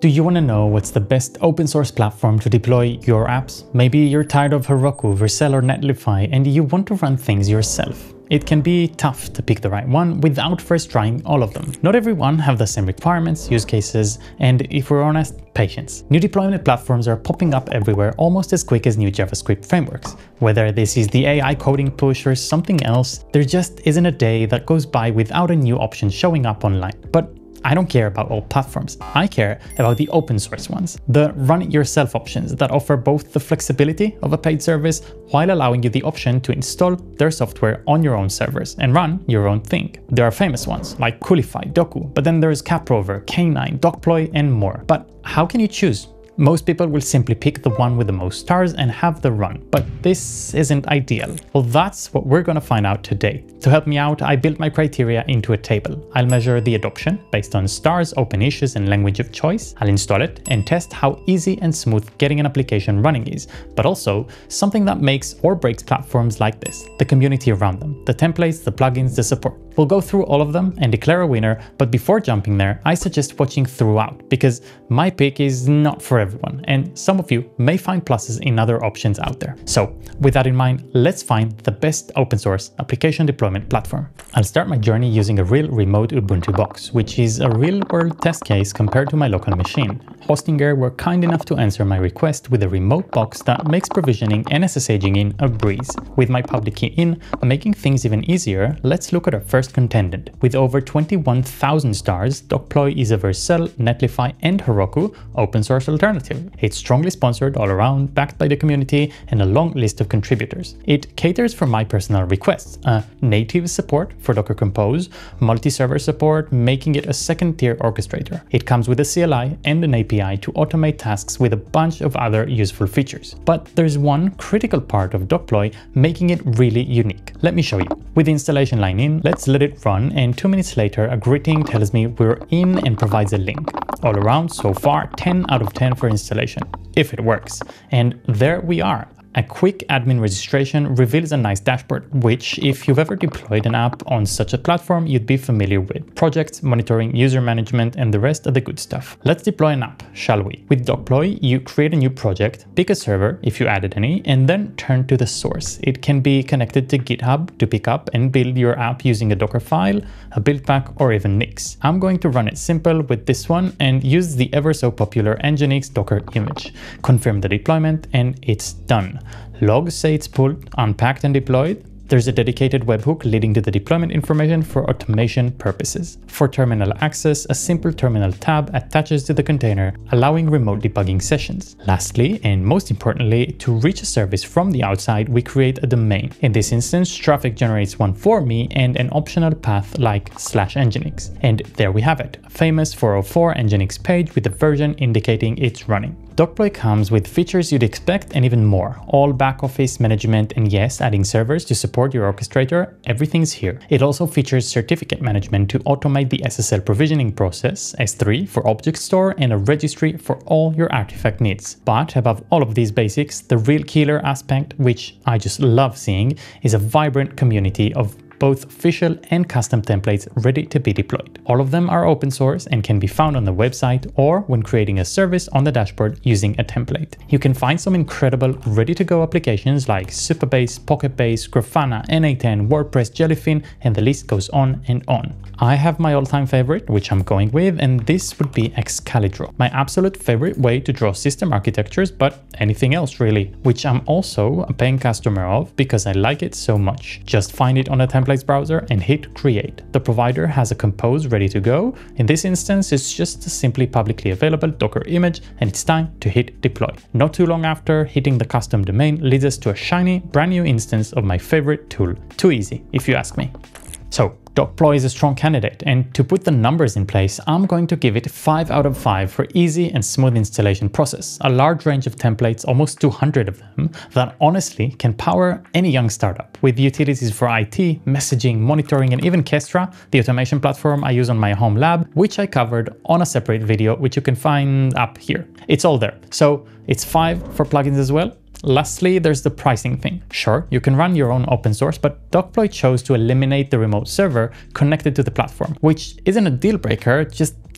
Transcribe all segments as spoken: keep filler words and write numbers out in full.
Do you want to know what's the best open source platform to deploy your apps? Maybe you're tired of Heroku, Vercel or Netlify and you want to run things yourself. It can be tough to pick the right one without first trying all of them. Not everyone have the same requirements, use cases, and if we're honest, patience. New deployment platforms are popping up everywhere almost as quick as new JavaScript frameworks. Whether this is the A I coding push or something else, there just isn't a day that goes by without a new option showing up online. But I don't care about all platforms. I care about the open source ones, the run it yourself options that offer both the flexibility of a paid service while allowing you the option to install their software on your own servers and run your own thing. There are famous ones like Koolifi, Doku, but then there's Caprover, K nine, Deploy and more. But how can you choose? Most people will simply pick the one with the most stars and have the run, but this isn't ideal. Well, that's what we're gonna find out today. To help me out, I built my criteria into a table. I'll measure the adoption based on stars, open issues, and language of choice. I'll install it and test how easy and smooth getting an application running is, but also something that makes or breaks platforms like this, the community around them, the templates, the plugins, the support. We'll go through all of them and declare a winner, but before jumping there, I suggest watching throughout because my pick is not for everyone, and some of you may find pluses in other options out there. So with that in mind, let's find the best open source application deployment platform. I'll start my journey using a real remote Ubuntu box, which is a real world test case compared to my local machine. Hostinger were kind enough to answer my request with a remote box that makes provisioning and SSHing in a breeze. With my public key in, making things even easier, let's look at our first contendant. With over twenty-one thousand stars, Deploy is a Vercel, Netlify and Heroku open source alternative. It's strongly sponsored all around, backed by the community and a long list of contributors. It caters for my personal requests, uh, native support for Docker Compose, multi-server support, making it a second-tier orchestrator. It comes with a C L I and an A P I to automate tasks with a bunch of other useful features. But there's one critical part of Deploy making it really unique. Let me show you. With the installation line in, let's let it run, and two minutes later a greeting tells me we're in and provides a link. All around, so far, ten out of ten for installation, if it works. And there we are. A quick admin registration reveals a nice dashboard, which, if you've ever deployed an app on such a platform, you'd be familiar with. Projects, monitoring, user management, and the rest of the good stuff. Let's deploy an app, shall we? With Deploy, you create a new project, pick a server, if you added any, and then turn to the source. It can be connected to GitHub to pick up and build your app using a Docker file, a build pack, or even Nix. I'm going to run it simple with this one and use the ever so popular Nginx Docker image. Confirm the deployment, and it's done. Logs say it's pulled, unpacked and deployed. There's a dedicated webhook leading to the deployment information for automation purposes. For terminal access, a simple terminal tab attaches to the container, allowing remote debugging sessions. Lastly, and most importantly, to reach a service from the outside, we create a domain. In this instance, Traffic generates one for me and an optional path like slash Nginx. And there we have it, a famous four oh four Nginx page with the version indicating it's running. Deploy comes with features you'd expect and even more. All back office management and yes, adding servers to support your orchestrator, everything's here. It also features certificate management to automate the S S L provisioning process, S three for object store, and a registry for all your artifact needs. But above all of these basics, the real killer aspect, which I just love seeing, is a vibrant community of both official and custom templates ready to be deployed. All of them are open source and can be found on the website or when creating a service on the dashboard using a template. You can find some incredible ready-to-go applications like Supabase, Pocketbase, Grafana, N A ten, WordPress, Jellyfin, and the list goes on and on. I have my all-time favorite, which I'm going with, and this would be Excalidraw, my absolute favorite way to draw system architectures, but anything else really, which I'm also a paying customer of because I like it so much. Just find it on the templates browser and hit create. The provider has a compose ready to go. In this instance, it's just a simply publicly available Docker image, and it's time to hit deploy. Not too long after, hitting the custom domain leads us to a shiny, brand new instance of my favorite tool. Too easy, if you ask me. So, Deploy is a strong candidate, and to put the numbers in place, I'm going to give it five out of five for easy and smooth installation process. A large range of templates, almost two hundred of them, that honestly can power any young startup. With utilities for I T, messaging, monitoring, and even Kestra, the automation platform I use on my home lab, which I covered on a separate video, which you can find up here. It's all there. So it's five for plugins as well. Lastly, there's the pricing thing. Sure, you can run your own open source, but Deploy chose to eliminate the remote server connected to the platform, which isn't a deal breaker, just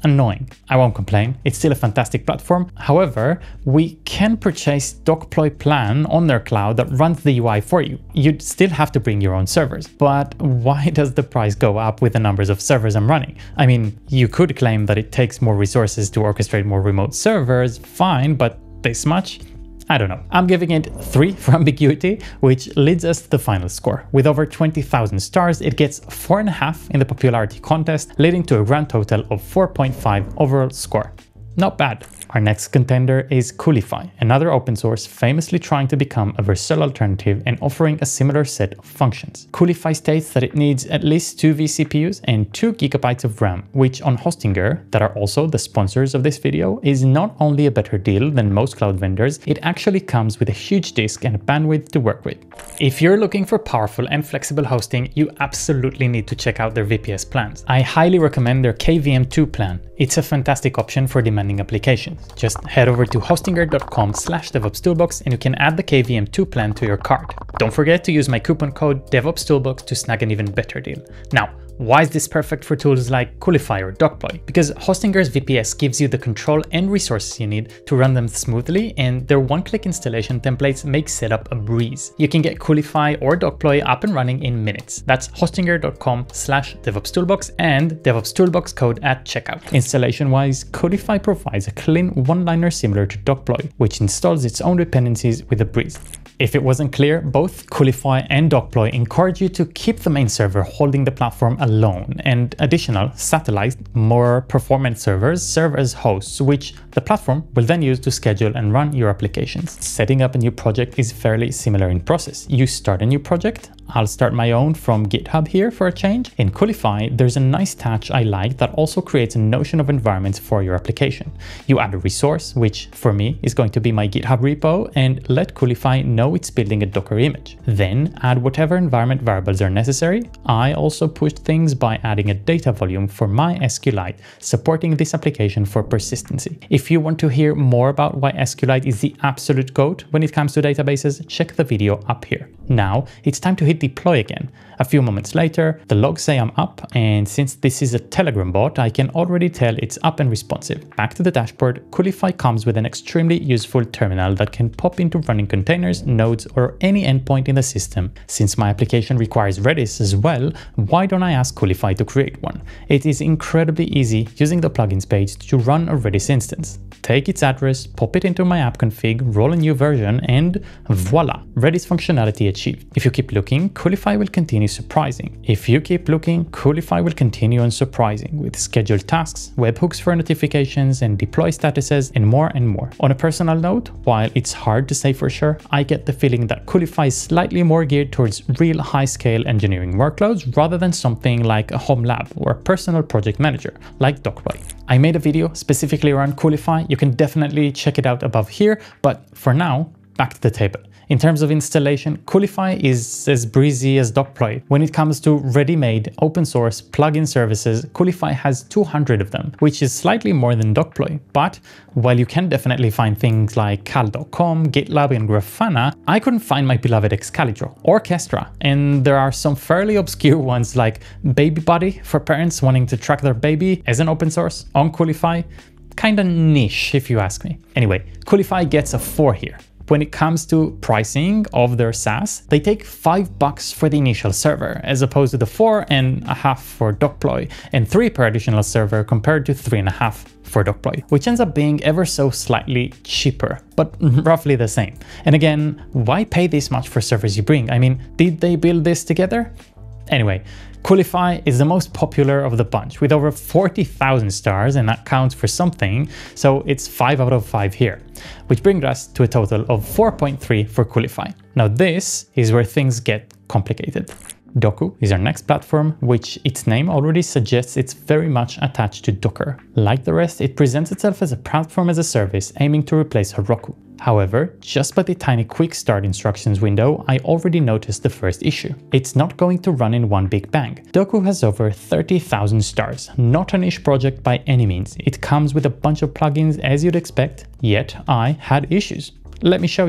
annoying. I won't complain, it's still a fantastic platform. However, we can purchase Deploy plan on their cloud that runs the U I for you. You'd still have to bring your own servers. But why does the price go up with the numbers of servers I'm running? I mean, you could claim that it takes more resources to orchestrate more remote servers, fine, but this much? I don't know. I'm giving it three for ambiguity, which leads us to the final score. With over twenty thousand stars, it gets four and a half in the popularity contest, leading to a grand total of four point five overall score. Not bad. Our next contender is Koolifi, another open source famously trying to become a Vercel alternative and offering a similar set of functions. Koolifi states that it needs at least two vCPUs and two gigabytes of RAM, which on Hostinger, that are also the sponsors of this video, is not only a better deal than most cloud vendors, it actually comes with a huge disk and a bandwidth to work with. If you're looking for powerful and flexible hosting, you absolutely need to check out their V P S plans. I highly recommend their K V M two plan. It's a fantastic option for demanding applications. Just head over to hostinger dot com slash devopstoolbox and you can add the K V M two plan to your cart. Don't forget to use my coupon code devopstoolbox to snag an even better deal. Now, why is this perfect for tools like Koolifi or Deploy? Because Hostinger's V P S gives you the control and resources you need to run them smoothly, and their one-click installation templates make setup a breeze. You can get Koolifi or Deploy up and running in minutes. That's hostinger dot com slash devopstoolbox and devopstoolbox code at checkout. Installation-wise, Koolifi provides a clean one-liner similar to Deploy, which installs its own dependencies with a breeze. If it wasn't clear, both Koolifi and Deploy encourage you to keep the main server holding the platform alone, and additional satellite, more performant servers serve as hosts, which the platform will then use to schedule and run your applications. Setting up a new project is fairly similar in process. You start a new project. I'll start my own from GitHub here for a change. In Koolifi, there's a nice touch I like that also creates a notion of environments for your application. You add a resource, which for me is going to be my GitHub repo, and let Koolifi know it's building a Docker image. Then add whatever environment variables are necessary. I also pushed things by adding a data volume for my SQLite, supporting this application for persistency. If you want to hear more about why SQLite is the absolute GOAT when it comes to databases, check the video up here. Now it's time to hit deploy again. A few moments later, the logs say I'm up, and since this is a Telegram bot, I can already tell it's up and responsive. Back to the dashboard, Koolifi comes with an extremely useful terminal that can pop into running containers, nodes, or any endpoint in the system. Since my application requires Redis as well, why don't I ask Koolifi to create one? It is incredibly easy using the plugins page to run a Redis instance. Take its address, pop it into my app config, roll a new version, and voila, Redis functionality achieved. If you keep looking, Koolifi will continue surprising. If you keep looking, Koolifi will continue on surprising with scheduled tasks, webhooks for notifications, and deploy statuses, and more and more. On a personal note, while it's hard to say for sure, I get the feeling that Koolifi is slightly more geared towards real high-scale engineering workloads rather than something like a home lab or a personal project manager like Deploy. I made a video specifically around Koolifi. You can definitely check it out above here, but for now, back to the table. In terms of installation, Koolifi is as breezy as Deploy. When it comes to ready-made open source plugin services, Koolifi has two hundred of them, which is slightly more than Deploy. But while you can definitely find things like cal dot com, GitLab, and Grafana, I couldn't find my beloved Excalibur, Orchestra, and there are some fairly obscure ones like Baby Buddy for parents wanting to track their baby as an open source on Koolifi. Kinda niche if you ask me. Anyway, Koolifi gets a four here. When it comes to pricing of their SaaS, they take five bucks for the initial server, as opposed to the four and a half for Deploy, and three per additional server compared to three and a half for Deploy, which ends up being ever so slightly cheaper, but roughly the same. And again, why pay this much for servers you bring? I mean, did they build this together? Anyway, Koolifi is the most popular of the bunch with over forty thousand stars, and that counts for something, so it's five out of five here, which brings us to a total of four point three for Koolifi. Now this is where things get complicated. Doku is our next platform, which its name already suggests it's very much attached to Docker. Like the rest, it presents itself as a platform as a service aiming to replace Heroku. However, just by the tiny quick start instructions window, I already noticed the first issue. It's not going to run in one big bang. Doku has over thirty thousand stars, not a niche project by any means. It comes with a bunch of plugins as you'd expect, yet I had issues. Let me show you.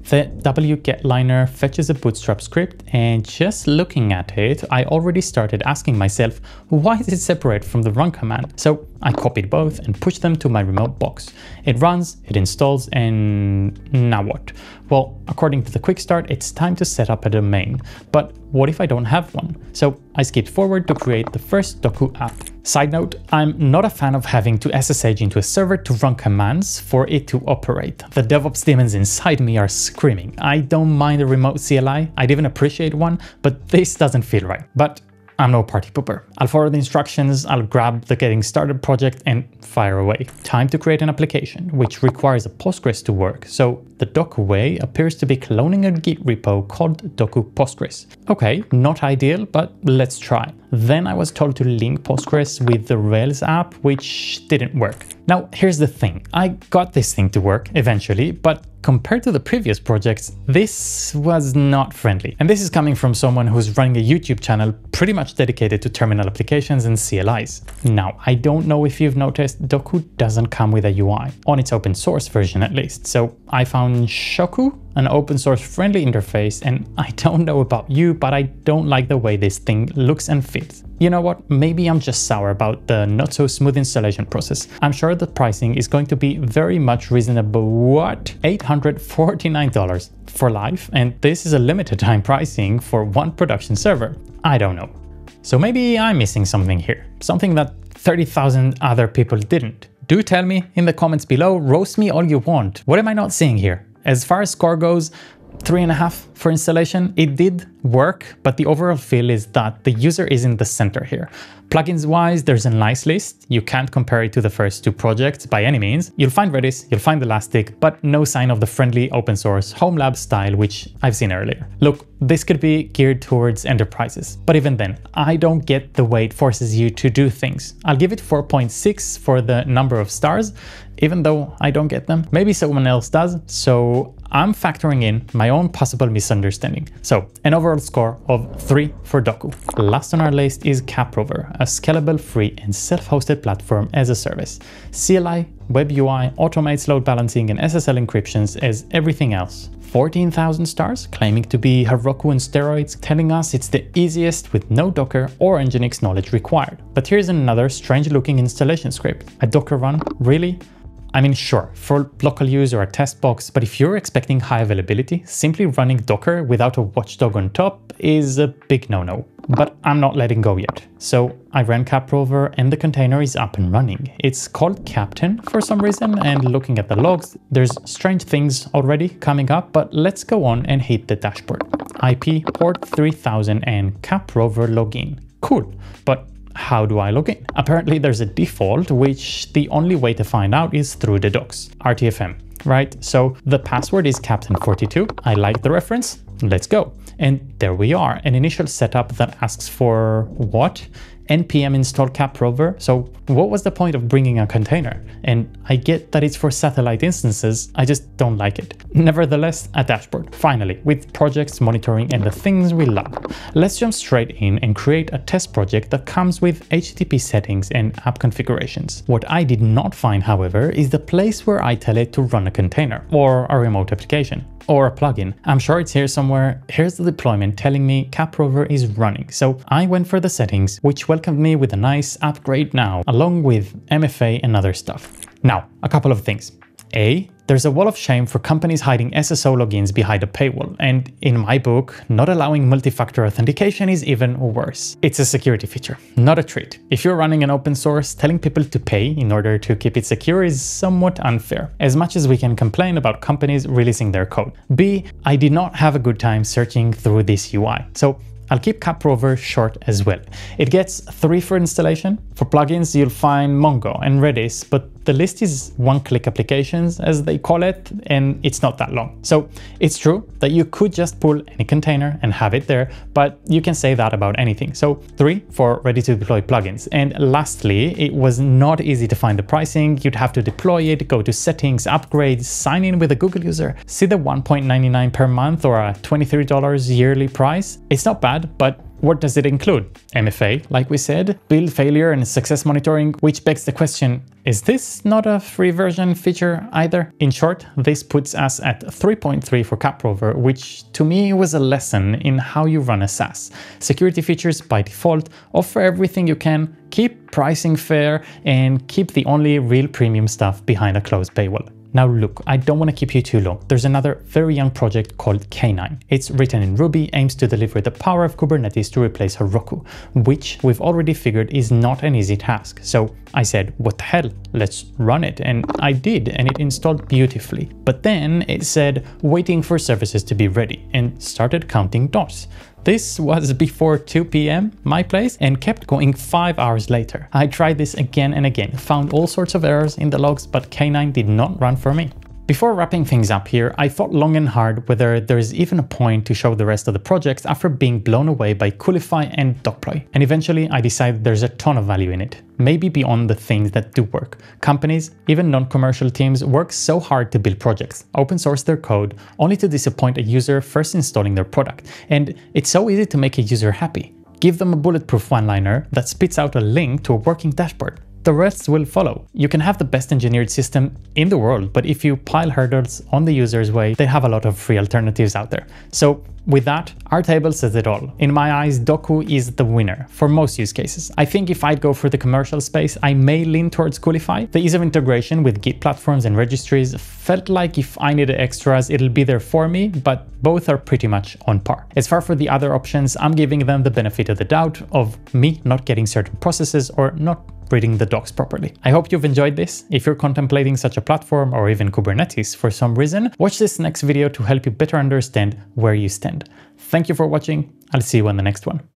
The wget liner fetches a bootstrap script, and just looking at it, I already started asking myself, why is it separate from the run command? So I copied both and pushed them to my remote box. It runs, it installs, and now what? Well, according to the quick start, it's time to set up a domain. But what if I don't have one? So I skipped forward to create the first Doku app. Side note, I'm not a fan of having to S S H into a server to run commands for it to operate. The DevOps demons inside me are screaming. I don't mind a remote C L I, I'd even appreciate one, but this doesn't feel right. But I'm no party pooper. I'll follow the instructions, I'll grab the getting started project and fire away. Time to create an application, which requires a Postgres to work. So the Doku way appears to be cloning a Git repo called Doku Postgres. Okay, not ideal, but let's try. Then I was told to link Postgres with the Rails app, which didn't work. Now, here's the thing. I got this thing to work eventually, but compared to the previous projects, this was not friendly. And this is coming from someone who's running a YouTube channel pretty much dedicated to terminal applications and C L Is. Now, I don't know if you've noticed, Doku doesn't come with a U I, on its open source version at least. So I found Shoku, an open source friendly interface, and I don't know about you, but I don't like the way this thing looks and feels. You know what, maybe I'm just sour about the not so smooth installation process. I'm sure the pricing is going to be very much reasonable. What? eight hundred forty-nine dollars for life? And this is a limited time pricing for one production server. I don't know. So maybe I'm missing something here, something that thirty thousand other people didn't. Do tell me in the comments below, roast me all you want. What am I not seeing here? As far as score goes, three and a half for installation. It did work, but the overall feel is that the user is in the center here. Plugins wise, there's a nice list. You can't compare it to the first two projects by any means. You'll find Redis, you'll find Elastic, but no sign of the friendly open source home lab style, which I've seen earlier. Look, this could be geared towards enterprises, but even then, I don't get the way it forces you to do things. I'll give it four point six for the number of stars, even though I don't get them. Maybe someone else does, so I'm factoring in my own possible misunderstanding. So an overall score of three for Doku. Last on our list is Caprover, a scalable, free and self-hosted platform as a service. C L I, web U I, automates load balancing and S S L encryptions as everything else. fourteen thousand stars, claiming to be Heroku on steroids, telling us it's the easiest with no Docker or Nginx knowledge required. But here's another strange looking installation script. A Docker run? Really? I mean, sure, for local use or a test box, but if you're expecting high availability, simply running Docker without a watchdog on top is a big no-no. But I'm not letting go yet. So I ran Caprover and the container is up and running. It's called Captain for some reason, and looking at the logs, there's strange things already coming up, but let's go on and hit the dashboard. I P port three thousand and Caprover login. Cool, but how do I log in? Apparently there's a default, which the only way to find out is through the docs, R T F M, right? So the password is captain forty-two. I like the reference. Let's go. And there we are, an initial setup that asks for what? npm install Caprover. So what was the point of bringing a container? And I get that it's for satellite instances, I just don't like it. Nevertheless, a dashboard, finally, with projects, monitoring, and the things we love. Let's jump straight in and create a test project that comes with H T T P settings and app configurations. What I did not find, however, is the place where I tell it to run a container or a remote application. Or a plugin. I'm sure it's here somewhere. Here's the deployment telling me Caprover is running. So I went for the settings, which welcomed me with a nice upgrade now, along with M F A and other stuff. Now, a couple of things. A, there's a wall of shame for companies hiding S S O logins behind a paywall, and in my book, not allowing multi-factor authentication is even worse. It's a security feature, not a treat. If you're running an open source, telling people to pay in order to keep it secure is somewhat unfair, as much as we can complain about companies releasing their code. B, I did not have a good time searching through this U I, so I'll keep Caprover short as well. It gets three for installation. For plugins, you'll find Mongo and Redis, but the list is one-click applications, as they call it, and it's not that long. So it's true that you could just pull any container and have it there, but you can say that about anything. So three for ready-to-deploy plugins. And lastly, it was not easy to find the pricing. You'd have to deploy it, go to settings, upgrades, sign in with a Google user, see the one point nine nine per month or a twenty-three dollars yearly price. It's not bad, but what does it include? M F A, like we said, build failure and success monitoring, which begs the question, is this not a free version feature either? In short, this puts us at three point three for Caprover, which to me was a lesson in how you run a SaaS. Security features by default, offer everything you can, keep pricing fair, and keep the only real premium stuff behind a closed paywall. Now look, I don't want to keep you too long. There's another very young project called K nine. It's written in Ruby, aims to deliver the power of Kubernetes to replace Heroku, which we've already figured is not an easy task. So I said, what the hell, let's run it. And I did, and it installed beautifully. But then it said, waiting for services to be ready, and started counting dots. This was before two p m my place and kept going five hours later. I tried this again and again, found all sorts of errors in the logs, but K nine did not run for me. Before wrapping things up here, I thought long and hard whether there's even a point to show the rest of the projects after being blown away by Koolifi and Deploy. And eventually I decided there's a ton of value in it, maybe beyond the things that do work. Companies, even non-commercial teams, work so hard to build projects, open source their code, only to disappoint a user first installing their product. And it's so easy to make a user happy. Give them a bulletproof one-liner that spits out a link to a working dashboard. The rest will follow. You can have the best engineered system in the world, but if you pile hurdles on the user's way, they have a lot of free alternatives out there. So with that, our table says it all. In my eyes, Doku is the winner for most use cases. I think if I'd go for the commercial space, I may lean towards Koolifi. The ease of integration with Git platforms and registries felt like if I needed extras, it'll be there for me, but both are pretty much on par. As far for the other options, I'm giving them the benefit of the doubt of me not getting certain processes or not reading the docs properly. I hope you've enjoyed this. If you're contemplating such a platform or even Kubernetes for some reason, watch this next video to help you better understand where you stand. Thank you for watching. I'll see you on the next one.